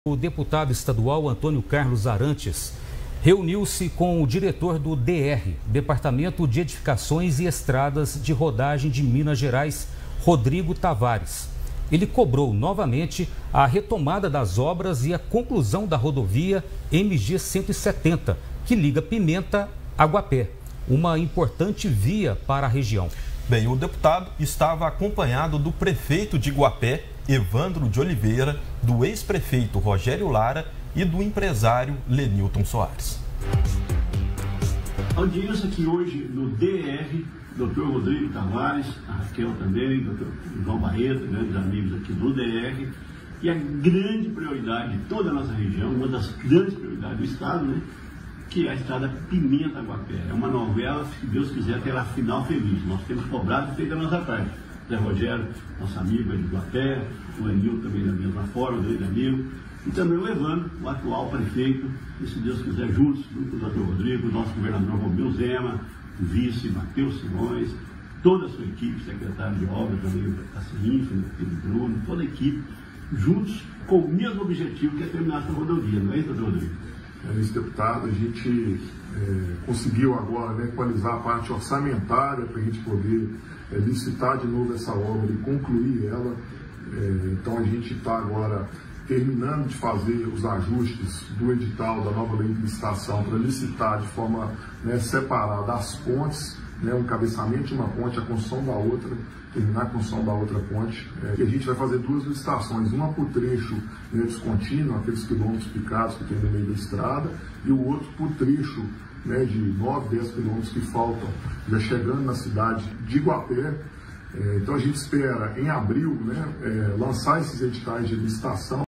O deputado estadual Antônio Carlos Arantes reuniu-se com o diretor do DR, Departamento de Edificações e Estradas de Rodagem de Minas Gerais, Rodrigo Tavares. Ele cobrou novamente a retomada das obras e a conclusão da rodovia MG 170, que liga Pimenta a Guapé, uma importante via para a região. Bem, o deputado estava acompanhado do prefeito de Guapé, Evandro de Oliveira, do ex-prefeito Rogério Lara e do empresário Lenilton Soares. Audiência aqui hoje no DR, Dr. Rodrigo Tavares, a Raquel também, Dr. João Barreto, grandes amigos aqui do DR, e a grande prioridade de toda a nossa região, uma das grandes prioridades do Estado, né, que é a estrada Pimenta-Guapé. É uma novela, se Deus quiser, terá final feliz. Nós temos cobrado e feito a nossa parte. Zé Rogério, nosso amigo de Guapé, o Enil também da mesma forma, grande amigo, e também o Evandro, o atual prefeito, e se Deus quiser, juntos, junto com o Dr. Rodrigo, o nosso governador Romeu Zema, o vice Matheus Simões, toda a sua equipe, secretário de obras, também a Cirinfa, o filho Bruno, toda a equipe, juntos com o mesmo objetivo, que é terminar essa rodovia, não é isso, Dr. Rodrigo? É isso, deputado. A gente conseguiu agora, né, equalizar a parte orçamentária para a gente poder licitar de novo essa obra e concluir ela. Então a gente está agora terminando de fazer os ajustes do edital da nova lei de licitação para licitar de forma, né, separada as pontes, né, o encabeçamento de uma ponte, a construção da outra, terminar a construção da outra ponte. E a gente vai fazer duas licitações, uma por trecho, né, descontínuo, aqueles quilômetros picados que tem no meio da estrada, e o outro por trecho, né, de 9, 10 quilômetros que faltam, já chegando na cidade de Guapé. Então a gente espera, em abril, né, lançar esses editais de licitação.